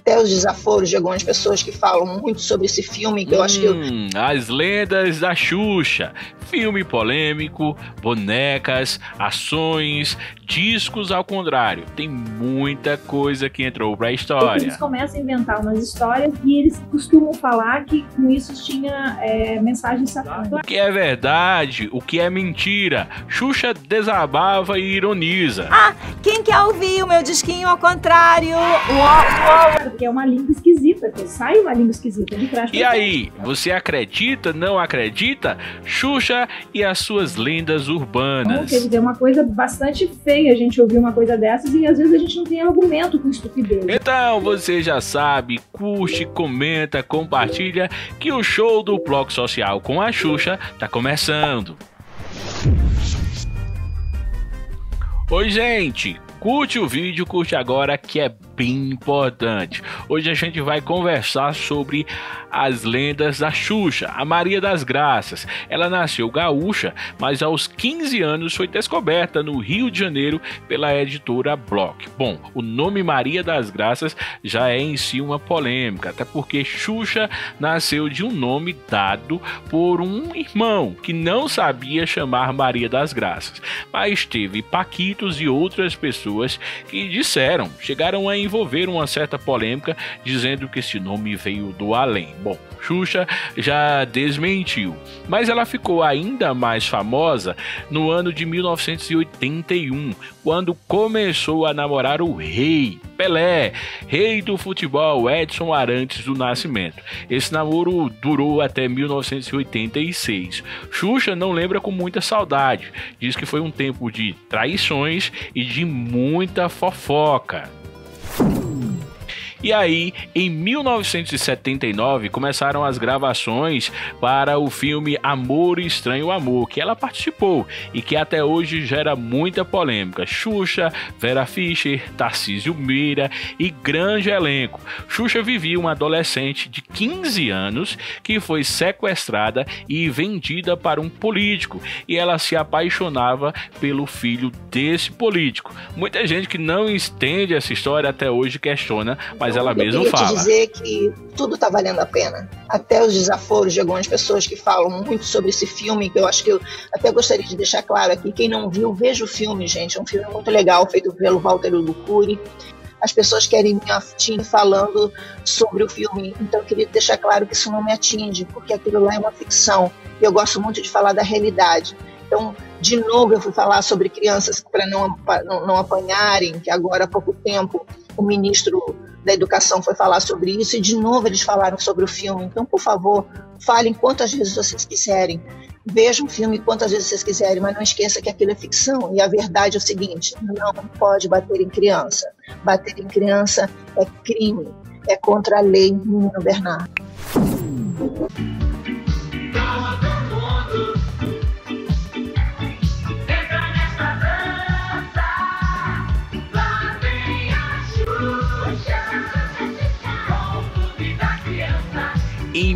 até os desaforos de algumas pessoas que falam muito sobre esse filme, que eu acho que As Lendas da Xuxa. Filme polêmico, bonecas, ações, discos ao contrário. Tem muita coisa que entrou pra história. Eles começam a inventar umas histórias e eles costumam falar que com isso tinha mensagem satânica. O que é verdade, o que é mentira. Xuxa desabava e ironiza. Ah, quem quer ouvir o meu disquinho ao contrário? Porque é uma língua esquisita, que sai uma língua esquisita. E aí, você acredita, não acredita? Xuxa e as suas lendas urbanas. Então, quer dizer, é uma coisa bastante feia a gente ouvir uma coisa dessas e às vezes a gente não tem argumento com estupidez. Então você já sabe, curte, comenta, compartilha que o show do Bloco Social com a Xuxa tá começando. Oi, gente! Curte o vídeo, curte agora que é bem importante. Hoje a gente vai conversar sobre as lendas da Xuxa, a Maria das Graças. Ela nasceu gaúcha, mas aos 15 anos foi descoberta no Rio de Janeiro pela editora Block. Bom, o nome Maria das Graças já é em si uma polêmica, até porque Xuxa nasceu de um nome dado por um irmão que não sabia chamar Maria das Graças, mas teve paquitos e outras pessoas que chegaram a envolver uma certa polêmica, dizendo que esse nome veio do além. Bom, Xuxa já desmentiu, mas ela ficou ainda mais famosa no ano de 1981, quando começou a namorar o rei Pelé, rei do futebol Edson Arantes do Nascimento. Esse namoro durou até 1986. Xuxa não lembra com muita saudade, diz que foi um tempo de traições e de muita fofoca. E aí, em 1979, começaram as gravações para o filme Amor Estranho Amor, que ela participou e que até hoje gera muita polêmica. Xuxa, Vera Fischer, Tarcísio Meira e grande elenco. Xuxa vivia uma adolescente de 15 anos que foi sequestrada e vendida para um político, e ela se apaixonava pelo filho desse político. Muita gente que não entende essa história até hoje questiona, mas ela mesma fala. Eu queria te dizer que tudo tá valendo a pena. Até os desaforos de algumas pessoas que falam muito sobre esse filme, que eu acho que eu até gostaria de deixar claro aqui. Quem não viu, veja o filme, gente. É um filme muito legal, feito pelo Walter Lucuri. As pessoas querem me atingir falando sobre o filme, então eu queria deixar claro que isso não me atinge, porque aquilo lá é uma ficção. E eu gosto muito de falar da realidade. Então, de novo, eu fui falar sobre crianças para não apanharem, que agora há pouco tempo o ministro da Educação foi falar sobre isso, e de novo eles falaram sobre o filme. Então, por favor, falem quantas vezes vocês quiserem, vejam o filme quantas vezes vocês quiserem, mas não esqueça que aquilo é ficção, e a verdade é o seguinte: não pode bater em criança. Bater em criança é crime, é contra a lei, menino Bernardo. Em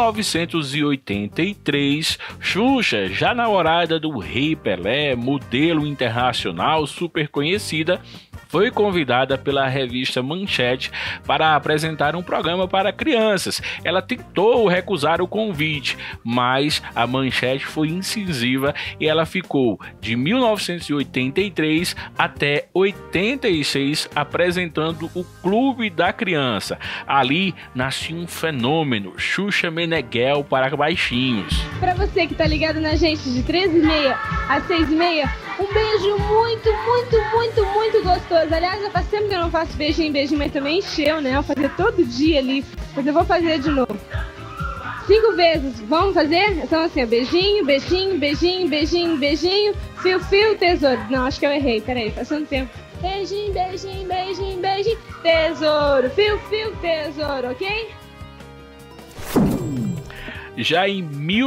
1983, Xuxa, já namorada do rei Pelé, modelo internacional super conhecida, foi convidada pela revista Manchete para apresentar um programa para crianças. Ela tentou recusar o convite, mas a Manchete foi incisiva e ela ficou de 1983 até 86 apresentando o Clube da Criança. Ali nascia um fenômeno, Xuxa Meneghel para baixinhos. Para você que tá ligado na gente de 13h30 às 6h30, um beijo muito, muito, muito, muito gostoso. Aliás, já faz tempo que eu não faço beijinho, mas também encheu, né? Eu fazer todo dia ali, mas eu vou fazer de novo. 5 vezes, vamos fazer? Então assim, beijinho, beijinho, beijinho, beijinho, beijinho, fio, fio, tesouro. Não, acho que eu errei, peraí, passando tempo. Beijinho, beijinho, beijinho, beijinho, tesouro, fio, fio, tesouro, ok? Já em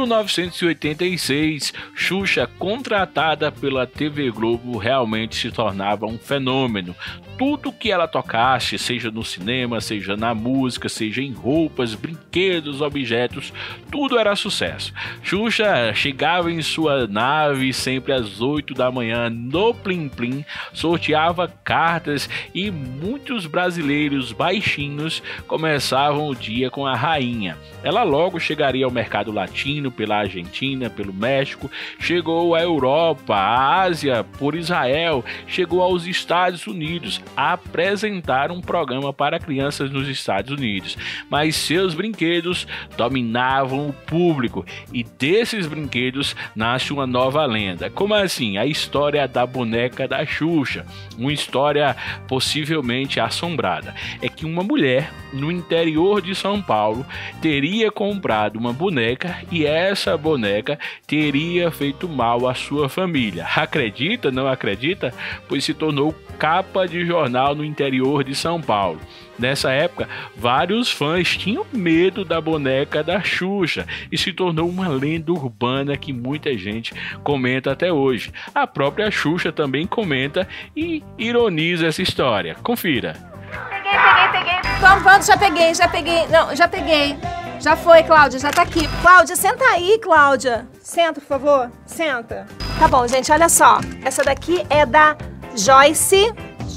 1986, Xuxa, contratada pela TV Globo, realmente se tornava um fenômeno. Tudo que ela tocasse, seja no cinema, seja na música, seja em roupas, brinquedos, objetos, tudo era sucesso. Xuxa chegava em sua nave sempre às 8 da manhã no Plim Plim, sorteava cartas e muitos brasileiros baixinhos começavam o dia com a rainha. Ela logo chegaria ao mercado latino pela Argentina, pelo México, chegou à Europa, à Ásia, por Israel, chegou aos Estados Unidos a apresentar um programa para crianças nos Estados Unidos. Mas seus brinquedos dominavam o público e desses brinquedos nasce uma nova lenda. Como assim? A história da boneca da Xuxa. Uma história possivelmente assombrada. É que uma mulher no interior de São Paulo teria comprado uma boneca e essa boneca teria feito mal à sua família. Acredita? Não acredita? Pois se tornou capa de jornal no interior de São Paulo. Nessa época, vários fãs tinham medo da boneca da Xuxa e se tornou uma lenda urbana que muita gente comenta até hoje. A própria Xuxa também comenta e ironiza essa história. Confira. Peguei. Pronto, já peguei. Não, já peguei. Já foi, Cláudia, já tá aqui. Cláudia, senta aí, Cláudia. Senta, por favor. Senta. Tá bom, gente, olha só. Essa daqui é da Joyce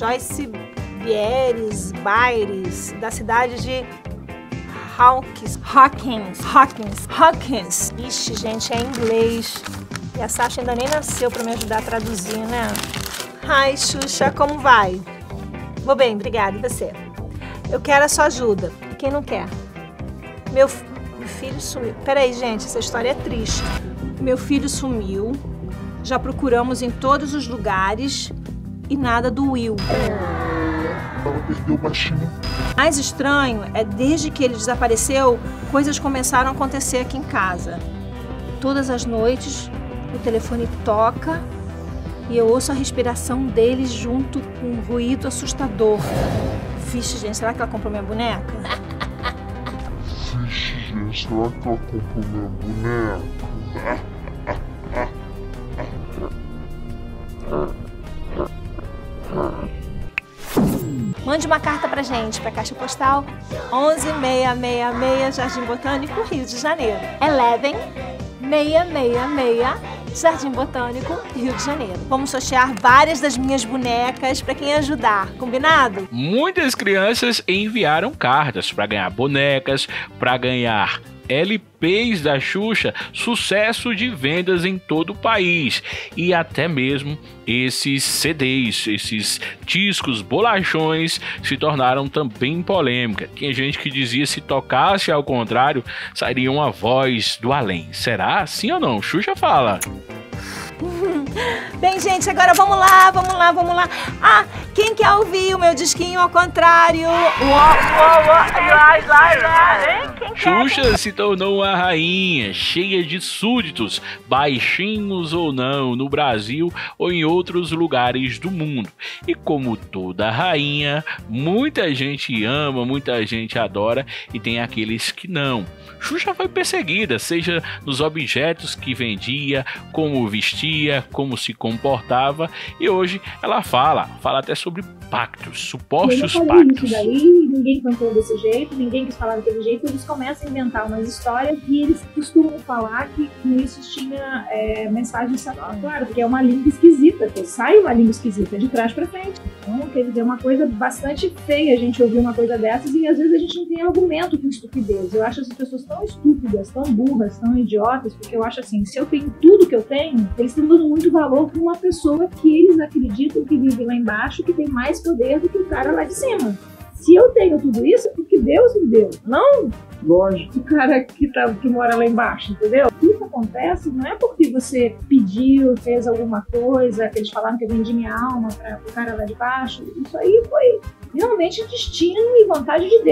Baires, da cidade de Hawkins. Ixi, gente, é em inglês. E a Sasha ainda nem nasceu pra me ajudar a traduzir, né? Ai, Xuxa, como vai? Vou bem, obrigada. E você? Eu quero a sua ajuda. Quem não quer? Meu filho sumiu. Peraí, gente, essa história é triste. Meu filho sumiu. Já procuramos em todos os lugares e nada do Will. Ela perdeu o baixinho. Mais estranho é desde que ele desapareceu, coisas começaram a acontecer aqui em casa. Todas as noites, o telefone toca e eu ouço a respiração dele junto com um ruído assustador. Vixe, gente, será que ela comprou minha boneca? Vixe, gente, será que ela comprou minha boneca? Mande uma carta pra gente, pra Caixa Postal 11666, Jardim Botânico, Rio de Janeiro. 11666, Jardim Botânico, Rio de Janeiro. Vamos sortear várias das minhas bonecas pra quem ajudar, combinado? Muitas crianças enviaram cartas para ganhar bonecas, para ganhar LPs da Xuxa, sucesso de vendas em todo o país, e até mesmo esses CDs, esses discos bolachões se tornaram também polêmica. Tinha gente que dizia se tocasse ao contrário, sairia uma voz do além. Será? Sim ou não? Xuxa fala. Bem, gente, agora vamos lá. Ah, quem quer ouvir o meu disquinho ao contrário? Xuxa se tornou uma rainha, cheia de súditos, baixinhos ou não, no Brasil ou em outros lugares do mundo. E como toda rainha, muita gente ama, muita gente adora e tem aqueles que não. Xuxa foi perseguida, seja nos objetos que vendia, como vestia, como se comportava, e hoje ela fala até sobre pactos, supostos pactos. Isso daí, ninguém cantou desse jeito, ninguém quis falar daquele jeito, eles começam a inventar umas histórias e eles costumam falar que com isso tinha mensagem sagrada. Claro, porque é uma língua esquisita, sai uma língua esquisita de trás pra frente. Então, quer dizer, é uma coisa bastante feia a gente ouvir uma coisa dessas e às vezes a gente não tem argumento com estupidez. Eu acho essas pessoas tão estúpidas, tão burras, tão idiotas, porque eu acho assim, se eu tenho tudo que eu tenho, eles estão dando muito valor para uma pessoa que eles acreditam que vive lá embaixo, que tem mais poder do que o cara lá de cima. Se eu tenho tudo isso, é porque Deus me deu. Não, lógico, o cara que mora lá embaixo, entendeu? Isso acontece não é porque você pediu, fez alguma coisa, que eles falaram que eu vendi minha alma para o cara lá de baixo. Isso aí foi realmente destino e vontade de Deus.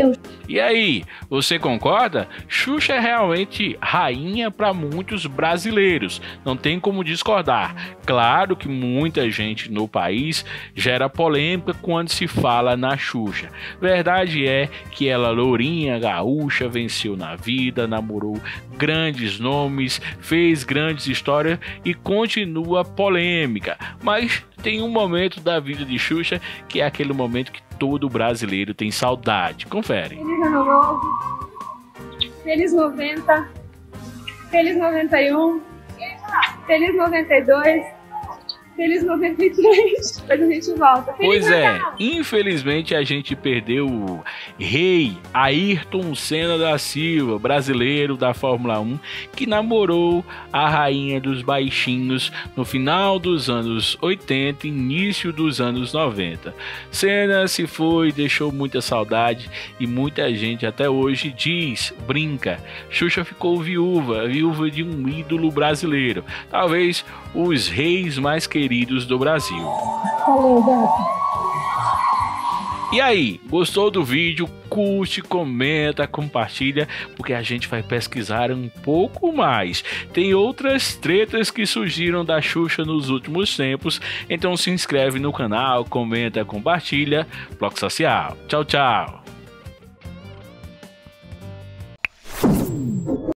E aí, você concorda? Xuxa é realmente rainha para muitos brasileiros, não tem como discordar. Claro que muita gente no país gera polêmica quando se fala na Xuxa. Verdade é que ela, lourinha, gaúcha, venceu na vida, namorou grandes nomes, fez grandes histórias e continua polêmica. Mas tem um momento da vida de Xuxa que é aquele momento que todo brasileiro tem saudade. Confere. Feliz Ano Novo, Feliz 90, Feliz 91, Feliz 92, Feliz 93, depois a gente volta. Feliz Pois é, Natal! infelizmente a gente perdeu o rei Ayrton Senna da Silva, brasileiro da Fórmula 1, que namorou a rainha dos baixinhos no final dos anos 80 e início dos anos 90. Senna se foi, deixou muita saudade e muita gente até hoje brinca, Xuxa ficou viúva de um ídolo brasileiro, talvez os reis mais queridos do Brasil. Valeu, gato. E aí, gostou do vídeo? Curte, comenta, compartilha, porque a gente vai pesquisar um pouco mais. Tem outras tretas que surgiram da Xuxa nos últimos tempos, então se inscreve no canal, comenta, compartilha. Bloco Social. Tchau, tchau.